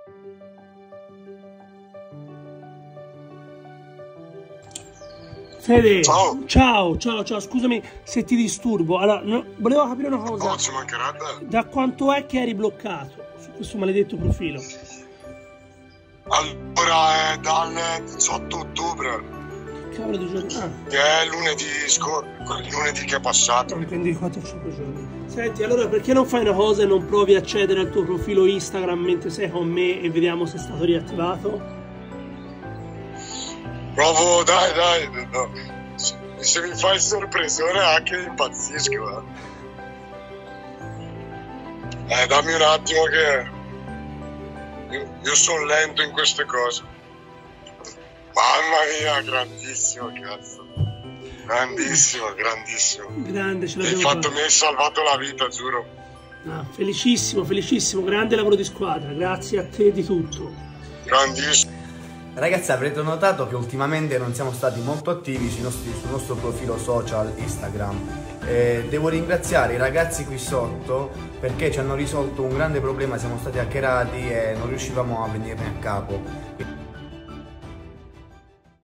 Fede, Ciao. ciao, scusami se ti disturbo. Allora, volevo capire una cosa. No, ci mancherebbe. Da quanto è che eri bloccato su questo maledetto profilo? Allora, è dal 18 ottobre, Che cavolo di giorni? che è lunedì che è passato. Quindi 4-5 giorni. Senti, allora perché non fai una cosa e non provi a accedere al tuo profilo Instagram mentre sei con me e vediamo se è stato riattivato? Provo, dai. No. Se mi fai il sorpresone anche impazzisco. Dammi un attimo che io sono lento in queste cose. Mamma mia, grandissimo, cazzo. Grandissimo. Grande, ce Mi hai l'abbiamo fatta. mi hai salvato la vita, giuro. Ah, felicissimo, grande lavoro di squadra, grazie a te di tutto. Grandissimo. Ragazzi, avrete notato che ultimamente non siamo stati molto attivi sul nostro profilo social Instagram. Devo ringraziare i ragazzi qui sotto perché ci hanno risolto un grande problema, siamo stati hackerati e non riuscivamo a venirne a capo.